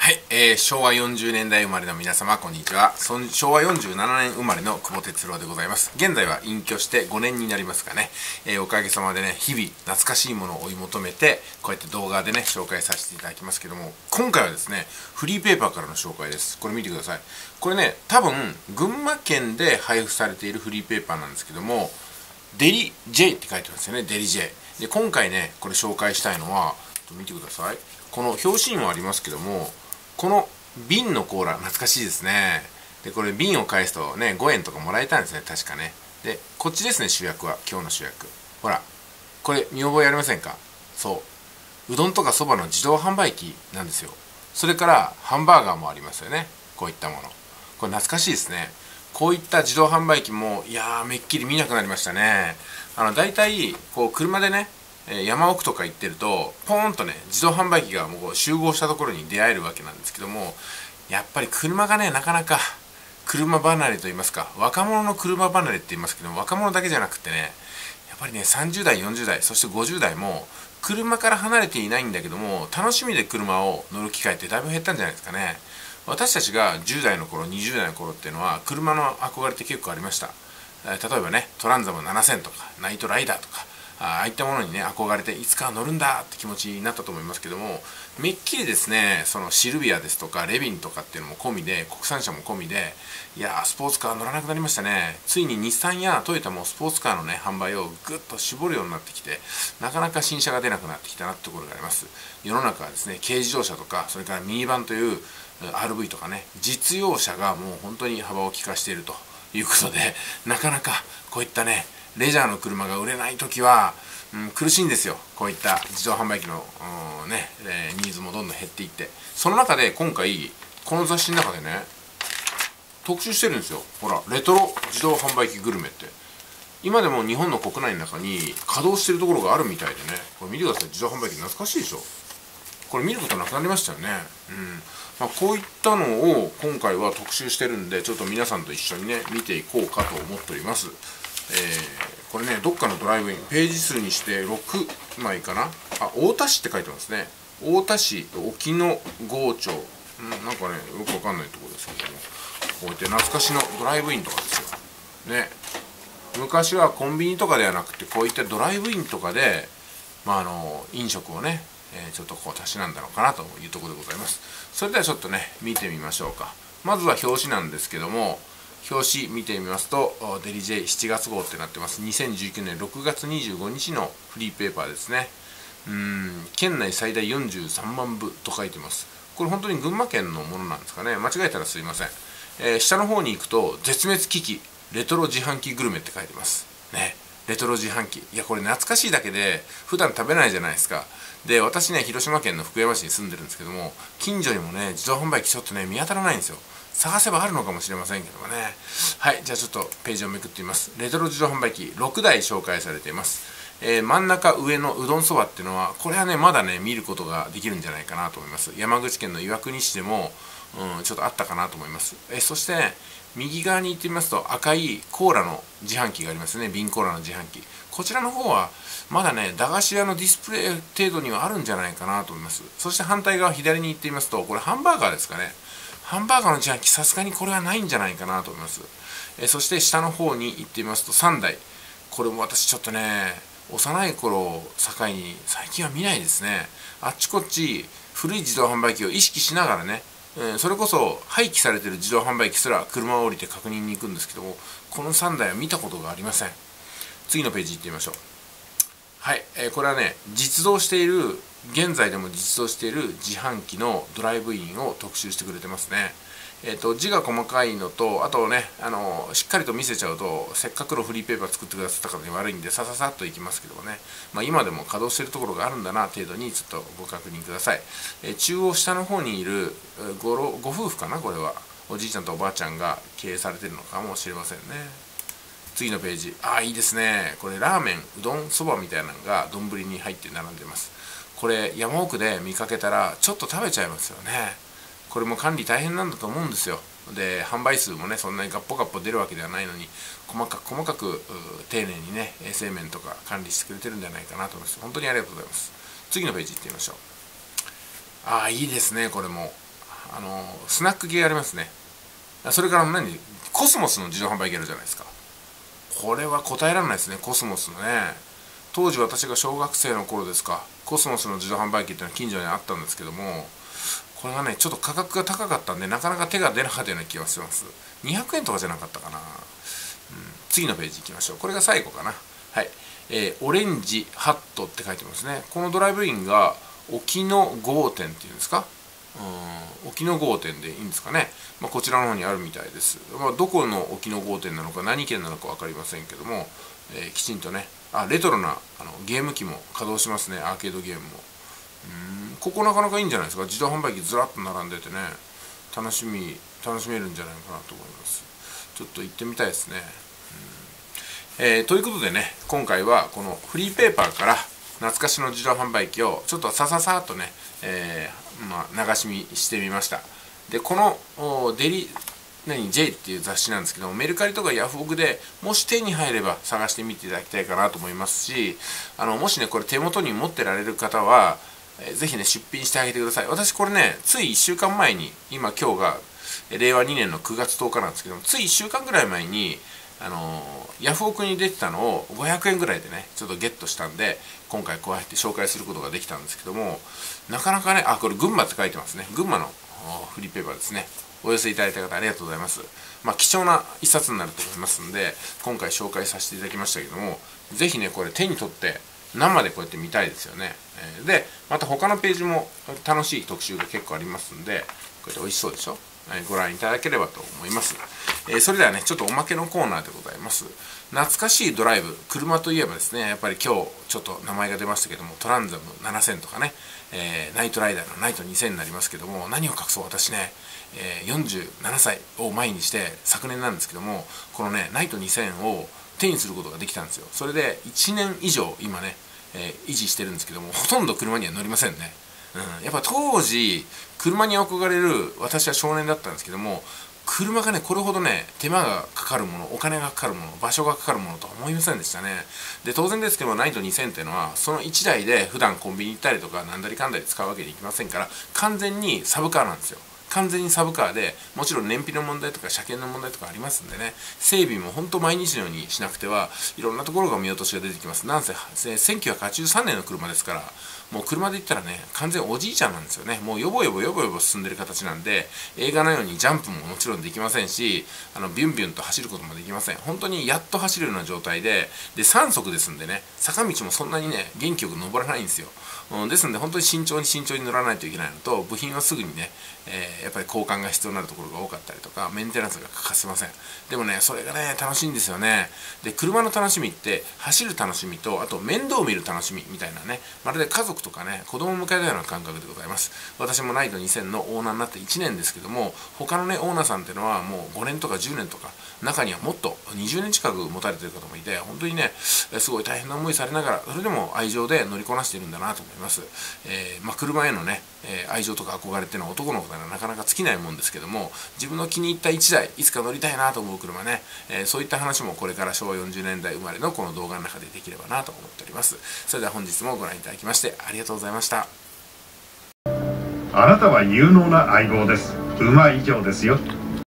はい、昭和40年代生まれの皆様、こんにちは。昭和47年生まれの久保哲郎でございます。現在は隠居して5年になりますかね。おかげさまでね、日々懐かしいものを追い求めて、こうやって動画でね、紹介させていただきますけども、今回はですね、フリーペーパーからの紹介です。これ見てください。これね、多分、群馬県で配布されているフリーペーパーなんですけども、デリ J って書いてますよね、デリ J。で、今回ね、これ紹介したいのは、見てください。この表紙にもありますけども、この瓶のコーラ、懐かしいですね。で、これ瓶を返すとね、5円とかもらえたんですね、確かね。で、こっちですね、主役は。今日の主役。ほら、これ見覚えありませんか？そう。うどんとかそばの自動販売機なんですよ。それからハンバーガーもありますよね。こういったもの。これ懐かしいですね。こういった自動販売機も、いやー、めっきり見なくなりましたね。大体、こう、車でね、山奥とか行ってるとポーンとね自動販売機がもう集合したところに出会えるわけなんですけども、やっぱり車がねなかなか車離れと言いますか、若者の車離れって言いますけども、若者だけじゃなくてね、やっぱりね30代40代そして50代も車から離れていないんだけども、楽しみで車を乗る機会ってだいぶ減ったんじゃないですかね。私たちが10代の頃20代の頃っていうのは車の憧れって結構ありました。例えばねトランザム7000とかナイトライダーとか、ああいったものにね憧れていつか乗るんだって気持ちになったと思いますけども、めっきりですねそのシルビアですとかレビンとかっていうのも込みで、国産車も込みで、いやースポーツカー乗らなくなりましたね。ついに日産やトヨタもスポーツカーのね販売をぐっと絞るようになってきて、なかなか新車が出なくなってきたなってところがあります。世の中はですね軽自動車とか、それからミニバンという RV とかね実用車がもう本当に幅を利かしているということで、なかなかこういったねレジャーの車が売れない時は、苦しいんですよ。こういった自動販売機の、ニーズもどんどん減っていって、その中で今回この雑誌の中でね特集してるんですよ。ほら、レトロ自動販売機グルメって今でも日本の国内の中に稼働してるところがあるみたいでね、これ見てください。自動販売機懐かしいでしょ。これ見ることなくなりましたよね。こういったのを今回は特集してるんで、ちょっと皆さんと一緒にね見ていこうかと思っております。これねどっかのドライブイン、ページ数にして6枚かな。太田市って書いてますね。太田市沖野郷町、なんかねよくわかんないところですけども、こうやって懐かしのドライブインとかですよね。昔はコンビニとかではなくて、こういったドライブインとかで、飲食をねちょっとこうたしなんだのかなというところでございます。それではちょっとね見てみましょうか。まずは表紙なんですけども、表紙見てみますとデリ J7 月号ってなってます。2019年6月25日のフリーペーパーですね。県内最大43万部と書いてます。これ本当に群馬県のものなんですかね。間違えたらすいません。下の方に行くと絶滅危機レトロ自販機グルメって書いてますね。レトロ自販機、いやこれ懐かしいだけで普段食べないじゃないですか。で、私ね広島県の福山市に住んでるんですけども、近所にもね自動販売機ちょっとね見当たらないんですよ。探せばあるのかもしれませんけどもね。はい、じゃあちょっとページをめくってみます。レトロ自動販売機6台紹介されています。真ん中上のうどんそばっていうのは、これはねまだね見ることができるんじゃないかなと思います。山口県の岩国市でも、ちょっとあったかなと思います。そして、右側に行ってみますと赤いコーラの自販機がありますね。瓶コーラの自販機、こちらの方はまだね駄菓子屋のディスプレイ程度にはあるんじゃないかなと思います。そして反対側左に行ってみますと、これハンバーガーですかね。ハンバーガーの自販機さすがにこれはないんじゃないかなと思います。そして下の方に行ってみますと3台、これも私ちょっとね幼い頃を境に最近は見ないですね。あっちこっち古い自動販売機を意識しながらね、それこそ廃棄されてる自動販売機すら車を降りて確認に行くんですけども、この3台は見たことがありません。次のページ行ってみましょう。はい、これはね実動している、現在でも実動している自販機のドライブインを特集してくれてますね。字が細かいのと、あとねしっかりと見せちゃうと、せっかくのフリーペーパー作ってくださった方に悪いんでさささっといきますけどもね、今でも稼働しているところがあるんだな程度にちょっとご確認ください。中央下の方にいるご夫婦かな、これはおじいちゃんとおばあちゃんが経営されてるのかもしれませんね。次のページ、いいですね。これラーメン、うどん、そばみたいなのが丼に入って並んでます。これ山奥で見かけたらちょっと食べちゃいますよね。これも管理大変なんだと思うんですよ。で、販売数もねそんなにガッポガッポ出るわけではないのに、細かく丁寧にね衛生面とか管理してくれてるんじゃないかなと思います。本当にありがとうございます。次のページ行ってみましょう。いいですね。これもスナック系ありますね。それからコスモスの自動販売機あるじゃないですか。これは答えられないですね、コスモスのね。当時私が小学生の頃ですか、コスモスの自動販売機っていうのは近所にあったんですけども、これがねちょっと価格が高かったんでなかなか手が出なかったような気がします。200円とかじゃなかったかな。次のページ行きましょう。これが最後かな。はい、オレンジハットって書いてますね。このドライブインが沖野号店っていうんですか、沖野号店でいいんですかね。こちらの方にあるみたいです。どこの沖野号店なのか何県なのか分かりませんけども、きちんとね、レトロなゲーム機も稼働しますね。アーケードゲームも。ここなかなかいいんじゃないですか。自動販売機ずらっと並んでてね、楽しめるんじゃないかなと思います。ちょっと行ってみたいですね。ということでね、今回はこのフリーペーパーから懐かしの自動販売機をちょっとさっとね、流し見してみました。で、このJ っていう雑誌なんですけども、メルカリとかヤフオクでもし手に入れば探してみていただきたいかなと思いますし、もしねこれ手元に持ってられる方は、ぜひね出品してあげてください。私これねつい1週間前に、今日が令和2年の9月10日なんですけども、つい1週間ぐらい前にヤフオクに出てたのを500円ぐらいでねちょっとゲットしたんで、今回こうやって紹介することができたんですけども、なかなかね、これ群馬って書いてますね。群馬のフリーペーパーですね。お寄せいただいた方ありがとうございます。貴重な一冊になると思いますんで、今回紹介させていただきましたけども、ぜひねこれ手に取って生でこうやって見たいですよね。でまた他のページも楽しい特集が結構ありますんで、こうやって美味しそうでしょ。ご覧いただければと思います。それではねちょっとおまけのコーナーでございます。懐かしいドライブ、車といえばですね、やっぱり今日ちょっと名前が出ましたけども、トランザム7000とかね、ナイトライダーのナイト2000になりますけども、何を隠そう私ね、47歳を前にして昨年なんですけども、このねナイト2000を手にすることができたんですよ。それで1年以上今ね、維持してるんですけども、ほとんど車には乗りませんね。やっぱ当時車に憧れる私は少年だったんですけども、車がねこれほどね手間がかかるもの、お金がかかるもの、場所がかかるものとは思いませんでしたね。で当然ですけども、ナイト2000っていうのはその1台で普段コンビニ行ったりとかなんだりかんだり使うわけにいきませんから、完全にサブカーなんですよ。完全にサブカーで、もちろん燃費の問題とか車検の問題とかありますんでね、整備も本当毎日のようにしなくてはいろんなところが見落としが出てきます。なんせ1983年の車ですから、もう車で言ったらね完全おじいちゃんなんですよね。もうヨボヨボ進んでる形なんで、映画のようにジャンプももちろんできませんし、ビュンビュンと走ることもできません。本当にやっと走るような状態で3速ですんでね、坂道もそんなにね元気よく登らないんですよ。ですので本当に慎重に乗らないといけないのと、部品はすぐにね、やっぱり交換が必要になるところが多かったりとか、メンテナンスが欠かせません。でもねそれがね楽しいんですよね。で車の楽しみって走る楽しみと、あと面倒を見る楽しみみたいなね、まるで家族とかね子供を迎えたような感覚でございます。私もナイト2000のオーナーになって1年ですけども、他のねオーナーさんっていうのはもう5年とか10年とか、中にはもっと20年近く持たれてる方もいて、本当にねすごい大変な思いされながら、それでも愛情で乗りこなしているんだなと思います。車へのね愛情とか憧れっていうのは男の子ならなかなか尽きないもんですけども、自分の気に入った1台いつか乗りたいなと思う車ね、そういった話もこれから昭和40年代生まれのこの動画の中でできればなと思っております。それでは本日もご覧いただきましてありがとうございました。 あなたは有能な相棒です。馬以上ですよ。